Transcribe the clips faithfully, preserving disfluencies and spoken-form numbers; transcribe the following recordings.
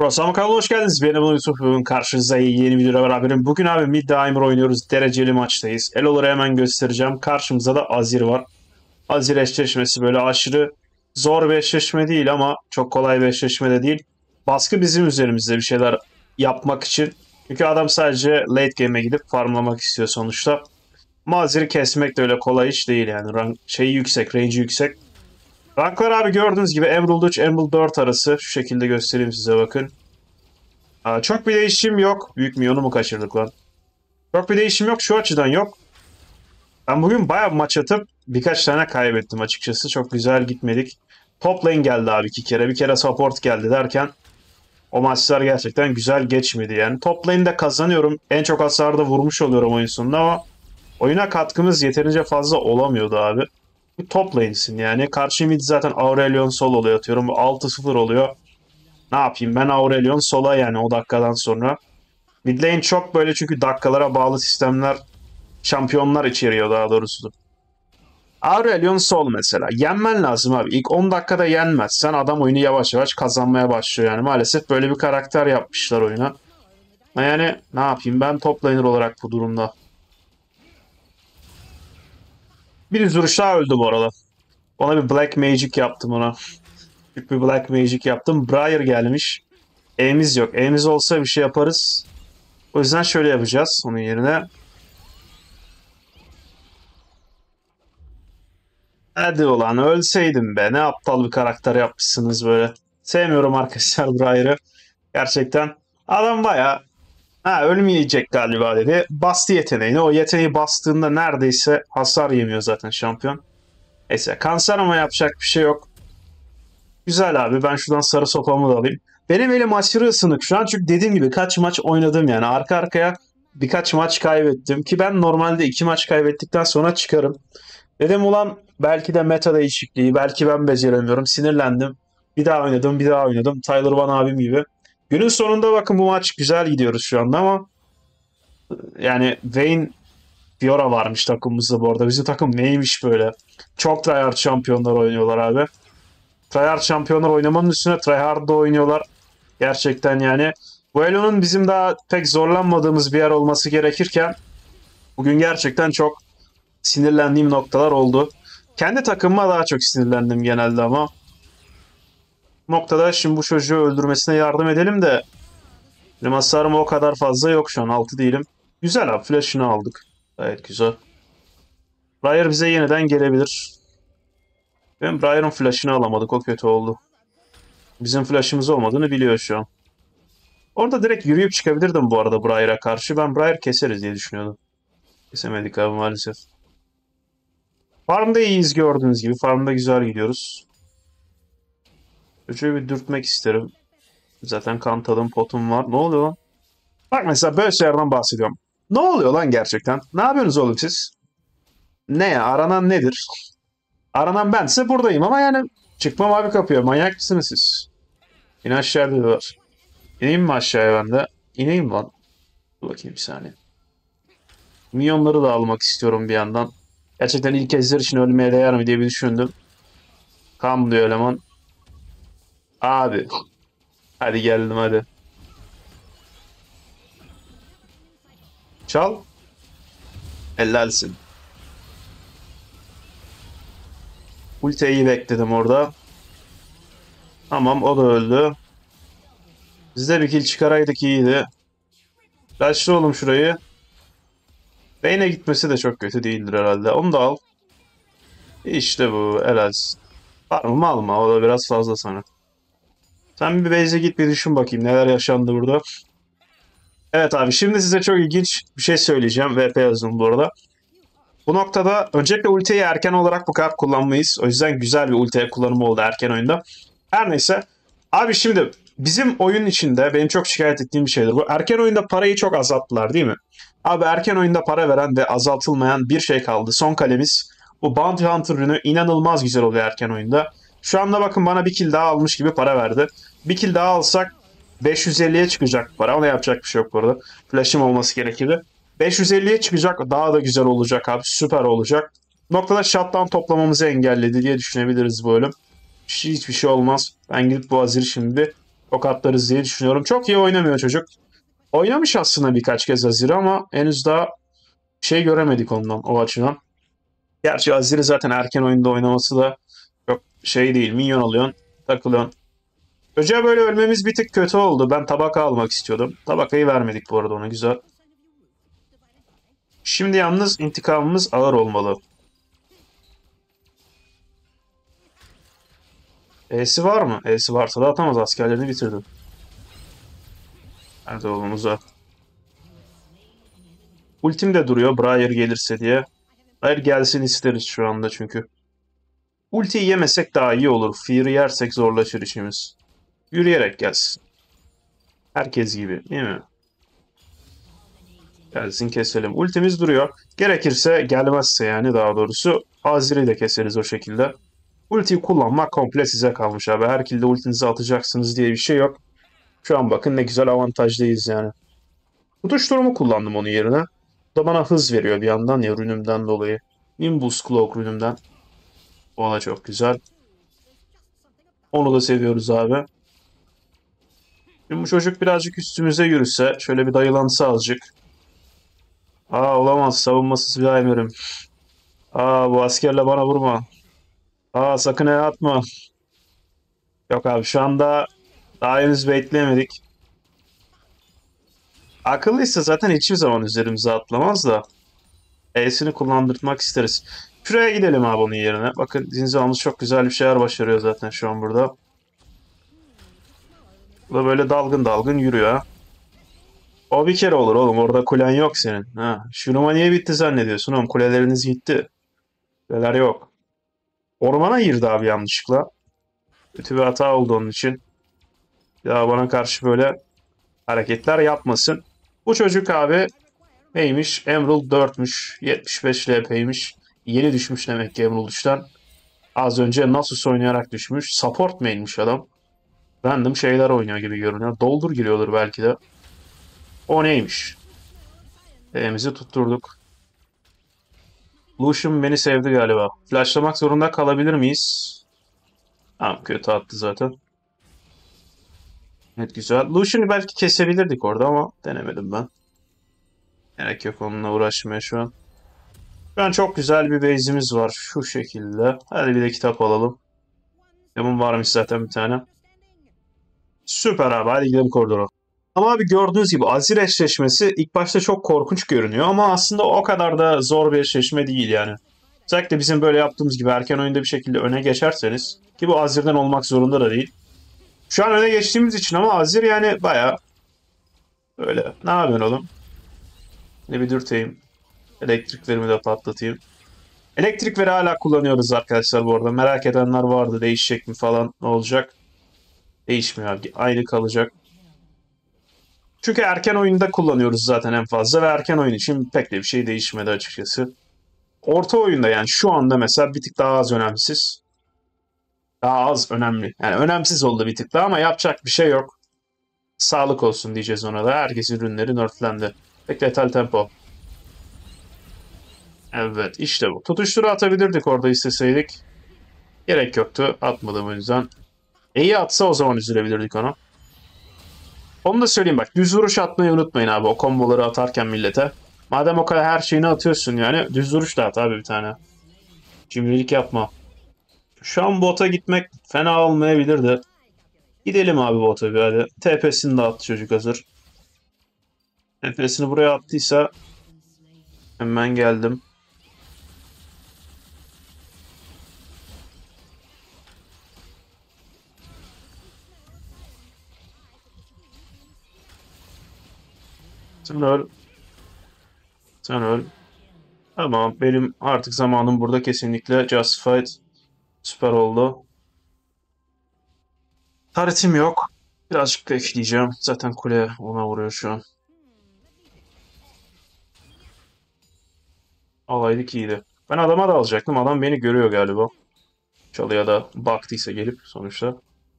Prosam kanalına hoş geldiniz. Ben Ebu Yusuf. Bugün karşınızda yeni videoyla beraberim. Bugün abi Mid Dimer oynuyoruz. Dereceli maçtayız. Elo'ları hemen göstereceğim. Karşımızda da Azir var. Azir eşleşmesi böyle aşırı zor bir eşleşme değil ama çok kolay bir eşleşme de değil. Baskı bizim üzerimizde bir şeyler yapmak için. Çünkü adam sadece late game'e gidip farmlamak istiyor sonuçta. Ama Azir'i kesmek de öyle kolay iş değil yani. Rank, şeyi yüksek, range'i yüksek. Ranklar abi gördüğünüz gibi Emerald üç, Emerald dört arası. Şu şekilde göstereyim size bakın. Aa, çok bir değişim yok. Büyük milyonu mu kaçırdık lan? Çok bir değişim yok. Şu açıdan yok. Ben bugün bayağı bir maç atıp birkaç tane kaybettim açıkçası. Çok güzel gitmedik. Top lane geldi abi iki kere. Bir kere support geldi derken o maçlar gerçekten güzel geçmedi yani. Top lane'de kazanıyorum. En çok hasarı da vurmuş oluyorum oyun sonunda ama oyuna katkımız yeterince fazla olamıyordu abi. Bu top lane'sin yani. Karşı mid zaten Aurelion sol oluyor atıyorum. altı sıfır oluyor. Ne yapayım ben Aurelion sola yani o dakikadan sonra. Mid lane çok böyle çünkü dakikalara bağlı sistemler, şampiyonlar içeriyor daha doğrusu. Aurelion sol mesela. Yenmen lazım abi. İlk on dakikada yenmezsen adam oyunu yavaş yavaş kazanmaya başlıyor yani. Maalesef böyle bir karakter yapmışlar oyuna. Yani ne yapayım ben top laner olarak bu durumda. Bir vuruş daha öldü bu arada. Ona bir Black Magic yaptım ona. Büyük bir Black Magic yaptım. Briar gelmiş. E'miz yok. E'miz olsa bir şey yaparız. O yüzden şöyle yapacağız onun yerine. Hadi ulan ölseydim be. Ne aptal bir karakter yapmışsınız böyle. Sevmiyorum arkadaşlar Briar'ı. Gerçekten. Adam baya ha ölmeyecek galiba dedi. Bastı yeteneğini. O yeteneği bastığında neredeyse hasar yemiyor zaten şampiyon. Neyse kanser ama yapacak bir şey yok. Güzel abi ben şuradan sarı sopamı da alayım. Benim elim aşırı ısınık şu an çünkü dediğim gibi kaç maç oynadım yani. Arka arkaya birkaç maç kaybettim. Ki ben normalde iki maç kaybettikten sonra çıkarım. Dedim ulan belki de meta değişikliği, belki ben beceremiyorum. Sinirlendim. Bir daha oynadım, bir daha oynadım. Tyler Van abim gibi. Günün sonunda bakın bu maç güzel gidiyoruz şu anda ama yani Vayne Fiora varmış takımımızda bu arada. Bizim takım neymiş böyle? Çok tryhard şampiyonlar oynuyorlar abi. Tryhard şampiyonlar oynamanın üstüne tryhard da oynuyorlar. Gerçekten yani. Bu Elo'nun bizim daha pek zorlanmadığımız bir yer olması gerekirken bugün gerçekten çok sinirlendiğim noktalar oldu. Kendi takımıma daha çok sinirlendim genelde ama. Bu noktada şimdi bu çocuğu öldürmesine yardım edelim de benim hasarım o kadar fazla yok şu an. Altı değilim. Güzel abi. Flash'ını aldık. Gayet güzel. Briar bize yeniden gelebilir. Ben Briar'ın flash'ını alamadık. O kötü oldu. Bizim flash'ımız olmadığını biliyor şu an. Orada direkt yürüyüp çıkabilirdim bu arada Briar'a karşı. Ben Briar keseriz diye düşünüyordum. Kesemedik abi maalesef. Farm'da iyiyiz gördüğünüz gibi. Farm'da güzel gidiyoruz. Çocuğu bir dürtmek isterim. Zaten kantalım potum var. Ne oluyor lan? Bak mesela böyle şeylerden bahsediyorum. Ne oluyor lan gerçekten? Ne yapıyorsunuz oğlum siz? Ne ya? Aranan nedir? Aranan bense buradayım ama yani çıkmam abi kapıya. Manyak mısınız siz? İn aşağı dediler. İneyim mi aşağıya ben de? İneyim lan. Dur bakayım bir saniye. Minyonları da almak istiyorum bir yandan. Gerçekten ilk ezler için ölmeye değer mi diye bir düşündüm. Kam diyor eleman. Abi. Hadi geldim hadi. Çal. Helalsin. Ultiyi bekledim orada. Tamam o da öldü. Biz de bir kill çıkaraydık iyiydi. Kaçtı oğlum şurayı. Beyne gitmesi de çok kötü değildir herhalde. Onu da al. İşte bu helalsin. Farmımı alma o da biraz fazla sana. Sen bir base'e git bir düşün bakayım neler yaşandı burada. Evet abi şimdi size çok ilginç bir şey söyleyeceğim. V P yazdım bu arada. Bu noktada öncelikle ultiyi erken olarak bu kadar kullanmayız. O yüzden güzel bir ulti kullanımı oldu erken oyunda. Her neyse. Abi şimdi bizim oyun içinde benim çok şikayet ettiğim bir şeydir. Bu erken oyunda parayı çok azalttılar değil mi? Abi erken oyunda para veren ve azaltılmayan bir şey kaldı. Son kalemiz. Bu Bounty Hunter ürünü inanılmaz güzel oluyor erken oyunda. Şu anda bakın bana bir kill daha almış gibi para verdi. Bir kill daha alsak beş yüz elliye çıkacak para. Ona yapacak bir şey yok bu arada. Flash'ım olması gerekirdi. beş yüz elliye çıkacak. Daha da güzel olacak abi. Süper olacak. Noktada shutdown toplamamızı engelledi diye düşünebiliriz bu ölüm. Hiçbir şey olmaz. Ben gidip bu Azir'i şimdi tokatlarız diye düşünüyorum. Çok iyi oynamıyor çocuk. Oynamış aslında birkaç kez Azir'i ama henüz daha şey göremedik ondan o açıdan. Gerçi Azir'i zaten erken oyunda oynaması da çok şey değil. Minyon alıyorsun, takılıyorsun. Çocuğa böyle ölmemiz bir tık kötü oldu. Ben tabaka almak istiyordum. Tabakayı vermedik bu arada ona, güzel. Şimdi yalnız intikamımız ağır olmalı. E'si var mı? E'si varsa da atamaz, askerlerini bitirdim. Nerede oğlum, uzat. Ultim de duruyor Briar gelirse diye. Hayır, gelsin isteriz şu anda çünkü. Ultiyi yemesek daha iyi olur. Fear'ı yersek zorlaşır işimiz. Yürüyerek gelsin. Herkes gibi değil mi? Gelsin keselim. Ultimiz duruyor. Gerekirse, gelmezse yani daha doğrusu Azir'i de keseriz o şekilde. Ultiyi kullanmak komple size kalmış abi. Her kilde ultinizi atacaksınız diye bir şey yok. Şu an bakın ne güzel avantajdayız yani. Tutuşturumu kullandım onun yerine. Bu da bana hız veriyor bir yandan ya, rünümden dolayı. Nimbus Cloak rünümden. O da çok güzel. Onu da seviyoruz abi. Şimdi bu çocuk birazcık üstümüze yürüse, şöyle bir dayılansa azıcık. Aa, olamaz, savunmasız bir Aymer'im. Aa, bu askerle bana vurma. Aa, sakın el atma. Yok abi, şu anda daha henüz bekleyemedik. Akıllıysa zaten hiçbir zaman üzerimize atlamaz da. E'sini kullandırtmak isteriz. Şuraya gidelim abi onun yerine. Bakın Zinza'mız çok güzel bir şeyler başarıyor zaten şu an burada. Bu da böyle dalgın dalgın yürüyor ha. O bir kere olur oğlum, orada kulen yok senin. Ha. Şuruma niye bitti zannediyorsun oğlum, kuleleriniz gitti. Kuleler yok. Ormana girdi abi yanlışlıkla. Kötü bir hata oldu onun için. Ya bana karşı böyle hareketler yapmasın. Bu çocuk abi neymiş? Emerald dörtmüş. yetmiş beş L P'ymiş. Yeni düşmüş demek ki Emerald üçten. Az önce Nasus oynayarak düşmüş. Support main'miş adam. Random şeyler oynuyor gibi görünüyor. Doldur giriyordur belki de. O neymiş? E'mizi tutturduk. Lucian beni sevdi galiba. Flashlamak zorunda kalabilir miyiz? Tamam, kötü attı zaten. Evet, güzel. Lucian'ı belki kesebilirdik orada ama denemedim ben. Gerek yok onunla uğraşmaya şu an. Şu an çok güzel bir base'imiz var şu şekilde. Hadi bir de kitap alalım. Bunun varmış zaten bir tane. Süper abi, hadi gidelim koridora. Ama abi gördüğünüz gibi Azir eşleşmesi ilk başta çok korkunç görünüyor ama aslında o kadar da zor bir eşleşme değil yani. Özellikle bizim böyle yaptığımız gibi erken oyunda bir şekilde öne geçerseniz, ki bu Azir'den olmak zorunda da değil. Şu an öne geçtiğimiz için ama Azir yani baya böyle, ne yapıyorsun oğlum? Ne bir dürteyim. Elektriklerimi de patlatayım. Elektrikleri hala kullanıyoruz arkadaşlar bu arada. Merak edenler vardı, değişecek mi falan, ne olacak? Değişmiyor abi, aynı kalacak. Çünkü erken oyunda kullanıyoruz zaten en fazla ve erken oyun için pek de bir şey değişmedi açıkçası. Orta oyunda yani şu anda mesela bir tık daha az önemsiz. Daha az önemli. Yani önemsiz oldu bir tık daha ama yapacak bir şey yok. Sağlık olsun diyeceğiz ona da. Herkesin ürünleri nerflendi. Pek letal tempo. Evet, işte bu. Tutuşturu atabilirdik orada isteseydik. Gerek yoktu. Atmadım o yüzden. İyi atsa o zaman üzülebilirdik ona. Onu da söyleyeyim bak. Düz vuruş atmayı unutmayın abi. O komboları atarken millete. Madem o kadar her şeyini atıyorsun yani. Düz vuruş da at abi bir tane. Cimrilik yapma. Şu an bota gitmek fena olmayabilirdi. Gidelim abi bota bir hadi. T P'sini de attı çocuk hazır. T P'sini buraya attıysa hemen geldim. Sen öl. Sen öl. Tamam, benim artık zamanım burada kesinlikle justified. Süper oldu. Taritim yok. Birazcık bekleyeceğim. Zaten kule ona vuruyor şu an. Alaydık iyiydi. Ben adama da alacaktım. Adam beni görüyor galiba. Çalıya da baktıysa gelip sonuçta.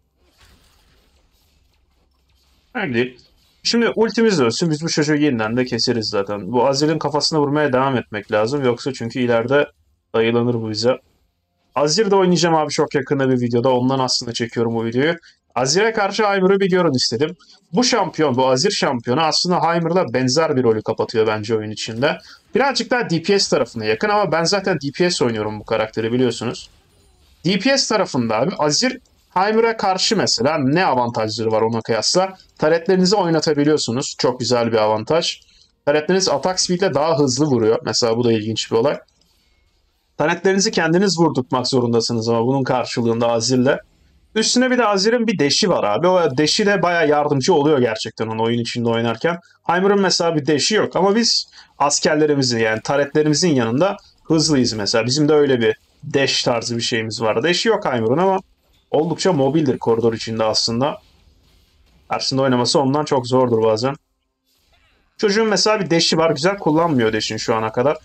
Öyle. Şimdi ultimiz de ölsün. Biz bu çocuğu yeniden de keseriz zaten. Bu Azir'in kafasına vurmaya devam etmek lazım. Yoksa çünkü ileride dayılanır bu bize. Azir'de oynayacağım abi çok yakında bir videoda. Ondan aslında çekiyorum bu videoyu. Azir'e karşı Heimer'ı bir görün istedim. Bu şampiyon, bu Azir şampiyonu aslında Heimer'la benzer bir rolü kapatıyor bence oyun içinde. Birazcık daha D P S tarafına yakın ama ben zaten D P S oynuyorum bu karakteri biliyorsunuz. D P S tarafında abi Azir Heimer'a karşı mesela ne avantajları var ona kıyasla? Taretlerinizi oynatabiliyorsunuz. Çok güzel bir avantaj. Taretleriniz atak speed'le daha hızlı vuruyor. Mesela bu da ilginç bir olay. Taretlerinizi kendiniz vurdurtmak zorundasınız ama bunun karşılığında Azir'le. Üstüne bir de Azir'in bir deşi var abi. O deşi de baya yardımcı oluyor gerçekten onun oyun içinde oynarken. Heimer'ın mesela bir deşi yok ama biz askerlerimizin yani taretlerimizin yanında hızlıyız mesela. Bizim de öyle bir deş tarzı bir şeyimiz var. Deşi yok Heimer'ın ama oldukça mobildir koridor içinde aslında. Karşısında oynaması ondan çok zordur bazen. Çocuğun mesela bir deşi var. Güzel kullanmıyor deşin şu ana kadar.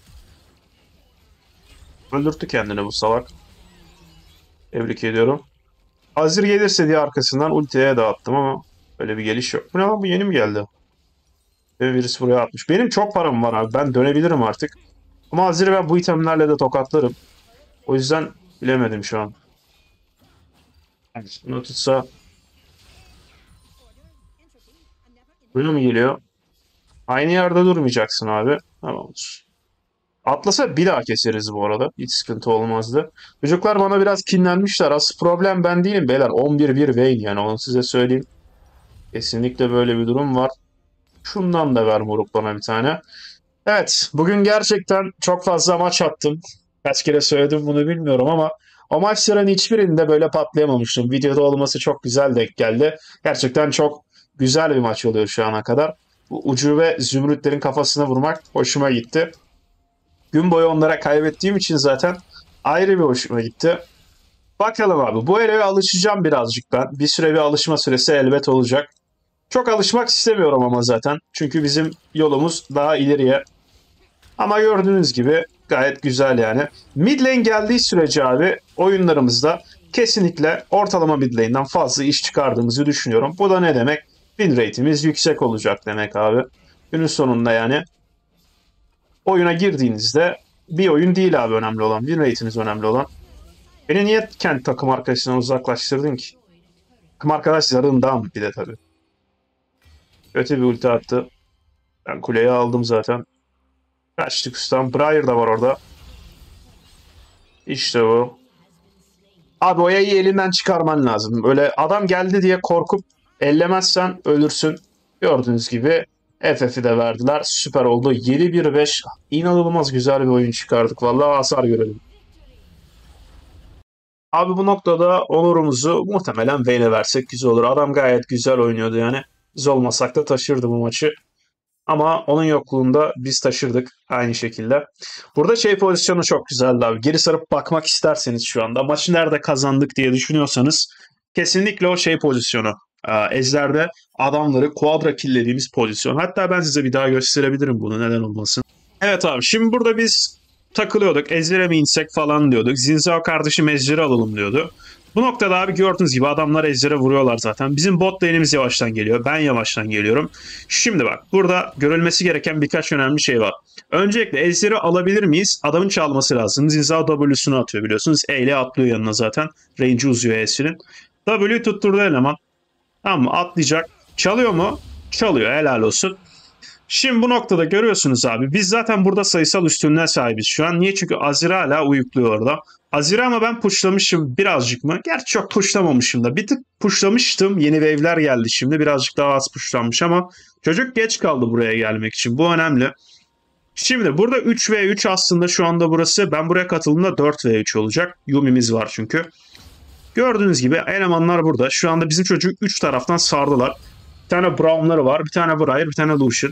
Öldürttü kendini bu salak. Tebrik ediyorum. Azir gelirse diye arkasından ultiye dağıttım ama öyle bir geliş yok. Bu ne lan, bu yeni mi geldi? Ve birisi buraya atmış. Benim çok param var abi. Ben dönebilirim artık. Ama Azir'i ben bu itemlerle de tokatlarım. O yüzden bilemedim şu an. Bunu tutsa buraya mı geliyor? Aynı yerde durmayacaksın abi. Tamamdır. Atlasa bir daha keseriz bu arada. Hiç sıkıntı olmazdı. Çocuklar bana biraz kinlenmişler. Asıl problem ben değilim beyler. on bir bir Vayne yani onu size söyleyeyim. Kesinlikle böyle bir durum var. Şundan da ver moruk bana bir tane. Evet, bugün gerçekten çok fazla maç attım. Kaç kere söyledim bunu bilmiyorum ama o maçların hiçbirinde böyle patlayamamıştım. Videoda olması çok güzel denk geldi. Gerçekten çok güzel bir maç oluyor şu ana kadar. Bu ucube zümrütlerin kafasına vurmak hoşuma gitti. Gün boyu onlara kaybettiğim için zaten ayrı bir hoşuma gitti. Bakalım abi, bu ele alışacağım birazcık ben. Bir süre bir alışma süresi elbet olacak. Çok alışmak istemiyorum ama zaten. Çünkü bizim yolumuz daha ileriye. Ama gördüğünüz gibi gayet güzel yani. Mid lane geldiği sürece abi oyunlarımızda kesinlikle ortalama mid lane'den fazla iş çıkardığımızı düşünüyorum. Bu da ne demek? Win rate'imiz yüksek olacak demek abi. Günün sonunda yani oyuna girdiğinizde bir oyun değil abi önemli olan. Win rate'iniz önemli olan. Beni niye kendi takım arkadaşından uzaklaştırdın ki? Takım arkadaşlarından bir de tabii. Kötü bir ulti attı. Ben kuleyi aldım zaten. Kaçtık ustam. Briar da var orada. İşte bu. Abi o yayı elinden çıkarman lazım. Böyle adam geldi diye korkup ellemezsen ölürsün. Gördüğünüz gibi F F'i de verdiler. Süper oldu. yedi bir beş. İnanılmaz güzel bir oyun çıkardık. Vallahi hasar görelim. Abi bu noktada onurumuzu muhtemelen Vayne'e versek güzel olur. Adam gayet güzel oynuyordu yani. Biz olmasak da taşırdı bu maçı. Ama onun yokluğunda biz taşırdık aynı şekilde. Burada şey pozisyonu çok güzeldi abi. Geri sarıp bakmak isterseniz şu anda maçı nerede kazandık diye düşünüyorsanız kesinlikle o şey pozisyonu. Ejder'de adamları quadra killediğimiz pozisyon. Hatta ben size bir daha gösterebilirim bunu, neden olmasın. Evet abi, şimdi burada biz takılıyorduk. Ejder'e mi insek falan diyorduk. Zinzao kardeşim Ejder'i alalım diyordu. Bu noktada abi gördüğünüz gibi adamlar Ejder'e vuruyorlar zaten. Bizim bot lane'imiz yavaştan geliyor. Ben yavaştan geliyorum. Şimdi bak, burada görülmesi gereken birkaç önemli şey var. Öncelikle Ejder'i alabilir miyiz? Adamın çalması lazım. Zinzao W'sunu atıyor biliyorsunuz. E ile atlıyor yanına zaten. Range'i uzuyor E'sinin. W tutturdu eleman. Tamam mı? Atlayacak. Çalıyor mu? Çalıyor. Helal olsun. Şimdi bu noktada görüyorsunuz abi. Biz zaten burada sayısal üstünlüğe sahibiz şu an. Niye? Çünkü Azir hala uyukluyor orada. Azir'i ama ben pushlamışım birazcık mı? Gerçi çok pushlamamışım da. Bir tık pushlamıştım. Yeni wave'ler geldi şimdi. Birazcık daha az pushlanmış ama çocuk geç kaldı buraya gelmek için. Bu önemli. Şimdi burada üç ve üç aslında şu anda burası. Ben buraya katıldığımda dört ve üç olacak. Yumi'miz var çünkü. Gördüğünüz gibi elemanlar burada. Şu anda bizim çocuk üç taraftan sardılar. Bir tane Braum'ları var. Bir tane Briar, bir tane Lucian.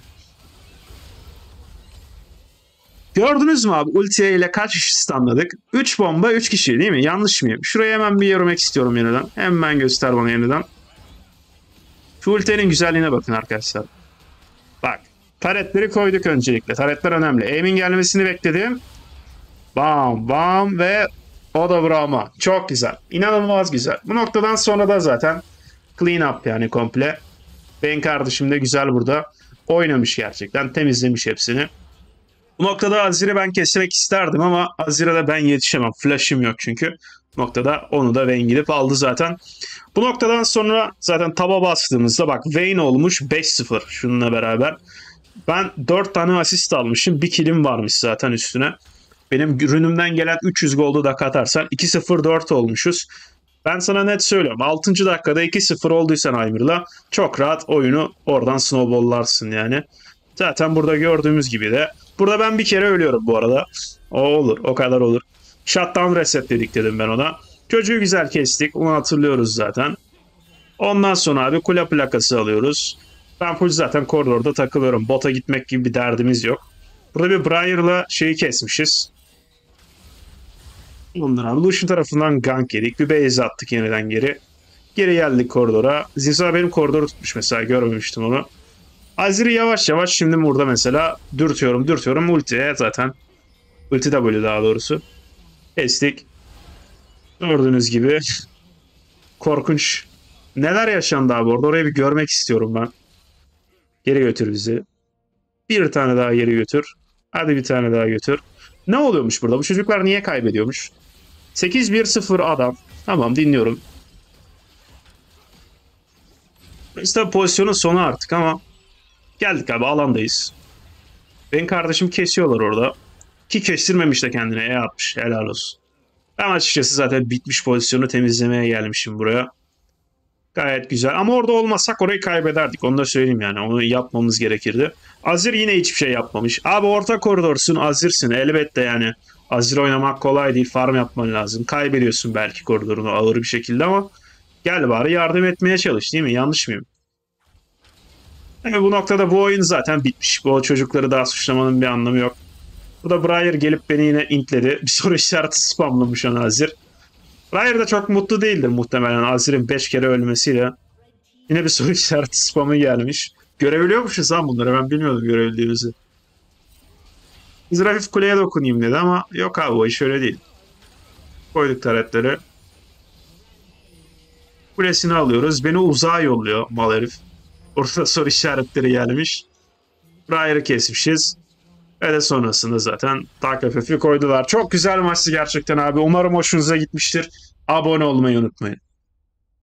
Gördünüz mü abi, ultiye ile kaç kişi stunladık? üç bomba üç kişi değil mi? Yanlış mıyım? Şuraya hemen bir yormak istiyorum yeniden. Hemen göster bana yeniden. Şu ultinin güzelliğine bakın arkadaşlar. Bak. Taretleri koyduk öncelikle. Taretler önemli. Aim'in gelmesini bekledim. Bam bam ve o da Braum'a. Çok güzel. İnanılmaz güzel. Bu noktadan sonra da zaten clean up yani komple. Ben kardeşim de güzel burada oynamış gerçekten. Temizlemiş hepsini. Bu noktada Azir'i ben kesmek isterdim ama Azir'e de ben yetişemem. Flash'ım yok çünkü. Bu noktada onu da Vayne gidip aldı zaten. Bu noktadan sonra zaten taba bastığımızda bak Vayne olmuş beş sıfır şununla beraber. Ben dört tane asist almışım. Bir killim varmış zaten üstüne. Benim ürünümden gelen üç yüz goldu da katarsan iki sıfır dört olmuşuz. Ben sana net söylüyorum. altıncı dakikada iki sıfır olduysan Aymir'la çok rahat oyunu oradan snowball'larsın yani. Zaten burada gördüğümüz gibi de. Burada ben bir kere ölüyorum bu arada. O olur. O kadar olur. Shutdown reset dedik dedim ben ona. Çocuğu güzel kestik. Onu hatırlıyoruz zaten. Ondan sonra abi kule plakası alıyoruz. Ben full zaten koridorda takılıyorum. Bota gitmek gibi bir derdimiz yok. Burada bir Briar'la şeyi kesmişiz. Bunlar abi Lucian tarafından gank yedik. Bir base attık yeniden geri. Geri geldik koridora. Zinza benim koridoru tutmuş mesela. Görmemiştim onu. Azir'i yavaş yavaş şimdi burada mesela dürtüyorum dürtüyorum. Ultiye zaten. Ulti W daha doğrusu. Kestik. Gördüğünüz gibi. Korkunç. Neler yaşandı abi orada? Orayı bir görmek istiyorum ben. Geri götür bizi. Bir tane daha geri götür. Hadi bir tane daha götür. Ne oluyormuş burada? Bu çocuklar niye kaybediyormuş? sekiz bir sıfır adam. Tamam dinliyorum. İşte pozisyonun sonu artık ama geldik abi alandayız. Ben kardeşim kesiyorlar orada. Ki kestirmemiş de kendine. E atmış. Helal olsun. Ben açıkçası zaten bitmiş pozisyonu temizlemeye gelmişim buraya. Gayet güzel. Ama orada olmasak orayı kaybederdik. Onu da söyleyeyim yani. Onu yapmamız gerekirdi. Azir yine hiçbir şey yapmamış. Abi orta koridorsun. Azir'sin. Elbette yani. Azir oynamak kolay değil. Farm yapman lazım. Kaybediyorsun belki koridorunu ağır bir şekilde ama gel bari yardım etmeye çalış değil mi? Yanlış mıyım? Yani bu noktada bu oyun zaten bitmiş. Bu çocukları daha suçlamanın bir anlamı yok. Burada Briar gelip beni yine intledi. Bir soru işareti spamlamış ona Azir. Briar da çok mutlu değildir muhtemelen Azir'in beş kere ölmesiyle. Yine bir soru işareti spamı gelmiş. Görebiliyormuşuz lan bunları. Ben bilmiyordum görebildiğimizi. Biz hafif kuleye dokunayım dedi ama yok abi o iş öyle değil. Koyduk taretleri. Kulesini alıyoruz. Beni uzağa yolluyor mal herif. Orada soru işaretleri gelmiş. Briar'ı kesmişiz. Ve de sonrasında zaten tak hafifi koydular. Çok güzel maçtı gerçekten abi. Umarım hoşunuza gitmiştir. Abone olmayı unutmayın.